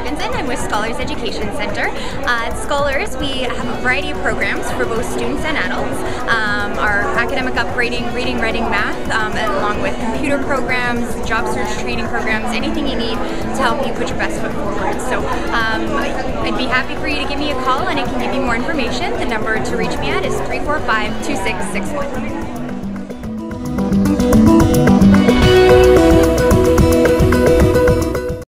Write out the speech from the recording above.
Jorgensen. I'm with Scholars Education Center. At Scholars, we have a variety of programs for both students and adults. Our academic upgrading, reading, writing, math, along with computer programs, job search training programs, anything you need to help you put your best foot forward. So I'd be happy for you to give me a call and I can give you more information. The number to reach me at is 345-2661.